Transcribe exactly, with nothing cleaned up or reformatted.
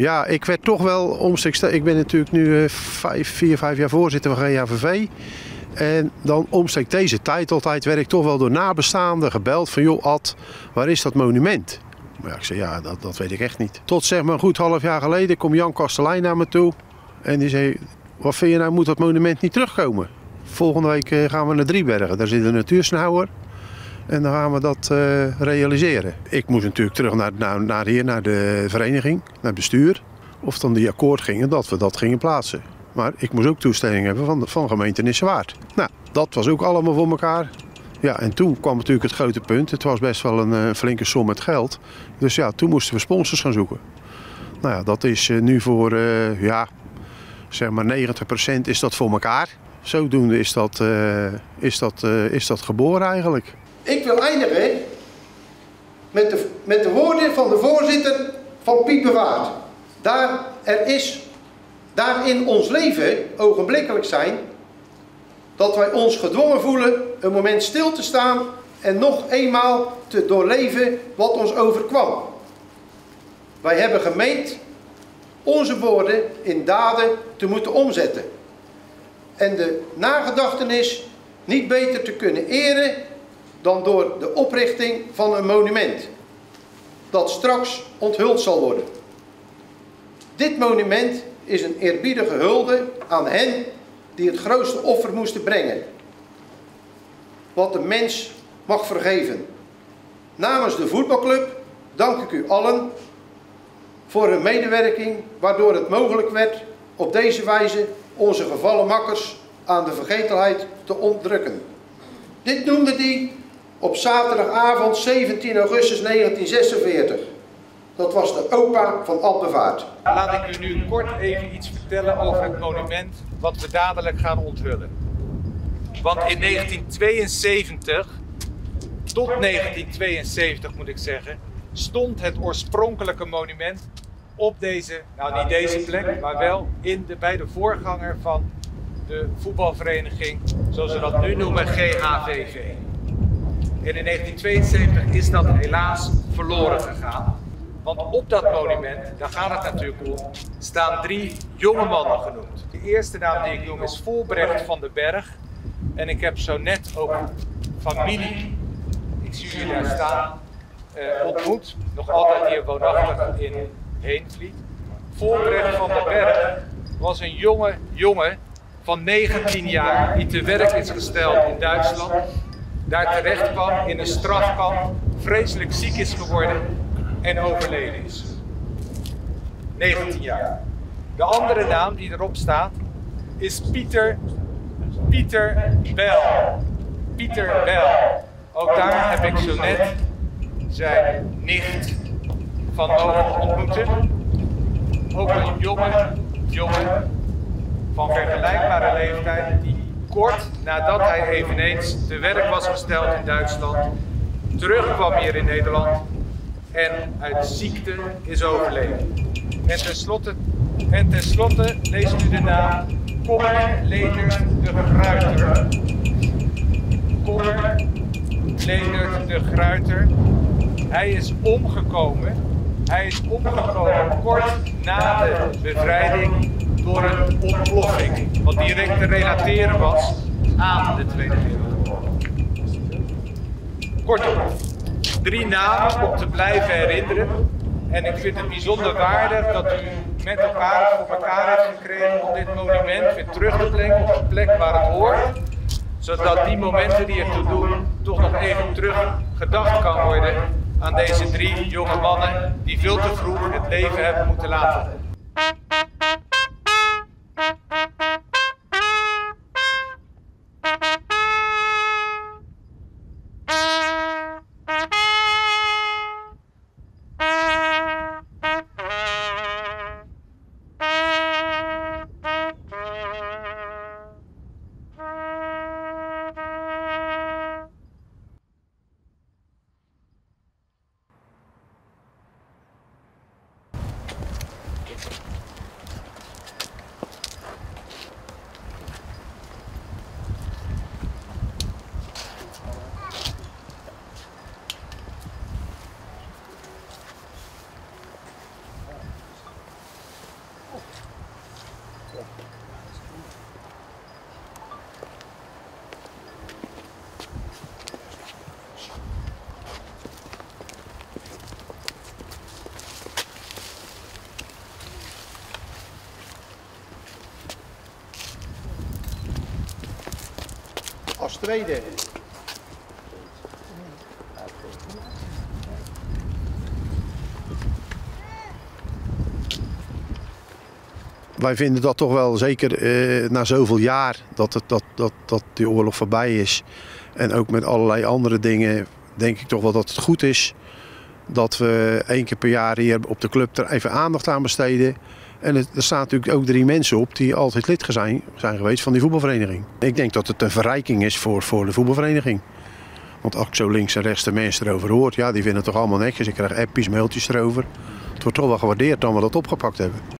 Ja, ik werd toch wel omstreeks. Ik ben natuurlijk nu uh, vijf, vier, vijf jaar voorzitter van G H V V. En dan omstreeks deze tijd altijd werd ik toch wel door nabestaanden gebeld van joh Ad, waar is dat monument? Maar ja, ik zei ja, dat, dat weet ik echt niet. Tot zeg maar een goed half jaar geleden komt Jan Kastelein naar me toe. En die zei, wat vind je nou, moet dat monument niet terugkomen? Volgende week uh, gaan we naar Driebergen, daar zit een natuursnauwer. En dan gaan we dat uh, realiseren. Ik moest natuurlijk terug naar, naar, naar hier, naar de vereniging, naar het bestuur. Of dan die akkoord gingen dat we dat gingen plaatsen. Maar ik moest ook toestemming hebben van de, van de gemeente Nissewaard. Nou, dat was ook allemaal voor elkaar. Ja, en toen kwam natuurlijk het grote punt. Het was best wel een, een flinke som met geld. Dus ja, toen moesten we sponsors gaan zoeken. Nou ja, dat is uh, nu voor, uh, ja, zeg maar negentig procent is dat voor elkaar. Zodoende is dat, uh, is dat, uh, is dat geboren eigenlijk. Ik wil eindigen met de, met de woorden van de voorzitter van Piet Bewaard. Daar er is, daar in ons leven ogenblikkelijk zijn, dat wij ons gedwongen voelen een moment stil te staan en nog eenmaal te doorleven wat ons overkwam. Wij hebben gemeend onze woorden in daden te moeten omzetten. En de nagedachtenis niet beter te kunnen eren dan door de oprichting van een monument, dat straks onthuld zal worden. Dit monument is een eerbiedige hulde aan hen die het grootste offer moesten brengen, wat de mens mag vergeven. Namens de voetbalclub dank ik u allen voor hun medewerking, waardoor het mogelijk werd op deze wijze onze gevallen makkers aan de vergetelheid te ontrukken. Dit noemde hij op zaterdagavond zeventien augustus negentienzesenveertig. Dat was de opa van Ad Bewaard. Laat ik u nu kort even iets vertellen over het monument wat we dadelijk gaan onthullen. Want in negentientweeënzeventig, tot negentientweeënzeventig moet ik zeggen, stond het oorspronkelijke monument op deze, nou niet deze plek, maar wel in de, bij de voorganger van de voetbalvereniging, zoals we dat nu noemen, G H V V. En in negentientweeënzeventig is dat helaas verloren gegaan. Want op dat monument, daar gaat het natuurlijk om, staan drie jonge mannen genoemd. De eerste naam die ik noem is Volbrecht van den Berg. En ik heb zo net ook familie, ik zie jullie daar staan, uh, ontmoet. Nog altijd hier woonachtig in Heenvliet. Volbrecht van den Berg was een jonge jongen van negentien jaar die te werk is gesteld in Duitsland. Daar terecht kwam in een strafkamp, vreselijk ziek is geworden en overleden is. negentien jaar. De andere naam die erop staat is Pieter, Pieter Bel. Pieter Bel. Ook daar heb ik zo net zijn nicht van mogen ontmoeten. Ook een jonge jongen van vergelijkbare leeftijd die kort nadat hij eveneens te werk was gesteld in Duitsland, terugkwam hier in Nederland en uit ziekte is overleden. En tenslotte, en tenslotte leest u de naam Kommer Leendert de Gruyter. Kommer Leendert de Gruyter. Hij is omgekomen. Hij is omgekomen kort na de bevrijding door een ontploffing, wat direct te relateren was aan de Tweede Wereldoorlog. Kortom, drie namen om te blijven herinneren. En ik vind het bijzonder waardig dat u met elkaar het voor elkaar heeft gekregen om dit monument weer terug te brengen op de plek waar het hoort. Zodat die momenten die ertoe doen, toch nog even terug gedacht kan worden aan deze drie jonge mannen die veel te vroeg het leven hebben moeten laten. tweede. Wij vinden dat toch wel, zeker eh, na zoveel jaar, dat, het, dat, dat, dat die oorlog voorbij is. En ook met allerlei andere dingen, denk ik toch wel dat het goed is dat we één keer per jaar hier op de club er even aandacht aan besteden. En het, er staan natuurlijk ook drie mensen op die altijd lid zijn, zijn geweest van die voetbalvereniging. Ik denk dat het een verrijking is voor, voor de voetbalvereniging. Want als ik zo links en rechts de mensen erover hoort, ja, die vinden het toch allemaal netjes. Ik krijg appjes, mailtjes erover. Het wordt toch wel gewaardeerd dan we dat opgepakt hebben.